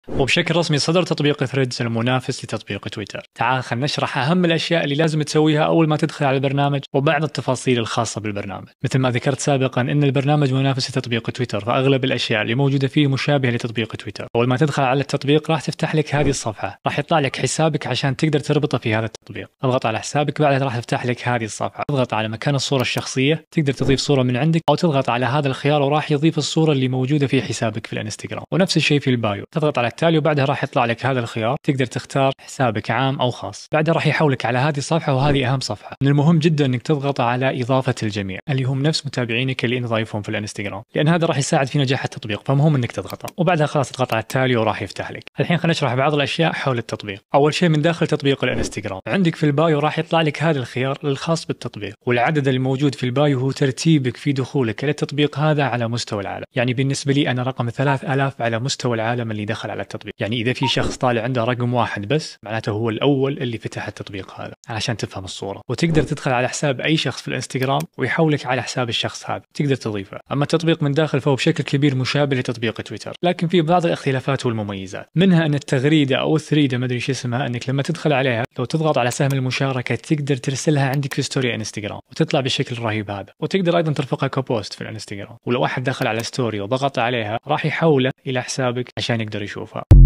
وبشكل رسمي صدر تطبيق ثريدز المنافس لتطبيق تويتر. تعال خلينا نشرح أهم الأشياء اللي لازم تسويها أول ما تدخل على البرنامج وبعض التفاصيل الخاصة بالبرنامج. مثل ما ذكرت سابقا إن البرنامج منافس لتطبيق تويتر، فأغلب الأشياء اللي موجودة فيه مشابهة لتطبيق تويتر. أول ما تدخل على التطبيق راح تفتح لك هذه الصفحة، راح يطلع لك حسابك عشان تقدر تربطه في هذا التطبيق. اضغط على حسابك، بعدها راح تفتح لك هذه الصفحة. تضغط على مكان الصورة الشخصية، تقدر تضيف صورة من عندك أو تضغط على هذا الخيار وراح يضيف الصورة اللي موجودة في حسابك في الانستغرام. ونفس الشيء في البايو، تضغط على التالي وبعدها راح يطلع لك هذا الخيار، تقدر تختار حسابك عام أو خاص. بعدها راح يحولك على هذه الصفحة، وهذه أهم صفحة. من المهم جدا إنك تضغط على إضافة الجميع اللي هم نفس متابعينك اللي أنت ضايفهم في الانستغرام، لأن هذا راح يساعد في نجاح التطبيق، فمهم إنك تضغطه. وبعدها خلاص تضغط على التالي وراح يفتح لك. الحين خلينا نشرح بعض الأشياء حول التطبيق. أول شيء من داخل تطبيق الانستغرام، عندك في البايو راح يطلع لك هذا الخيار الخاص بالتطبيق، والعدد الموجود في البايو هو ترتيبك في دخولك إلى التطبيق هذا على مستوى العالم. يعني بالنسبة لي أنا رقم 3000 على مستوى العالم اللي دخل على التطبيق. يعني إذا في شخص طالع عنده رقم واحد بس، معناته هو الأول اللي فتح التطبيق هذا، علشان تفهم الصورة. وتقدر تدخل على حساب أي شخص في الانستغرام ويحولك على حساب الشخص هذا، تقدر تضيفه. أما التطبيق من داخل فهو بشكل كبير مشابه لتطبيق تويتر، لكن في بعض الاختلافات والمميزات. منها أن التغريدة أو الثريدة ما أدري شو اسمها، أنك لما تدخل عليها لو تضغط على سهم المشاركة تقدر ترسلها عندك في ستوري انستغرام وتطلع بالشكل الرهيب هذا. وتقدر أيضا ترفقها كبوست في الانستغرام، ولو أحد دخل على ستوري وضغط عليها راح يحوله إلى حسابك عشان يقدر يشوفها.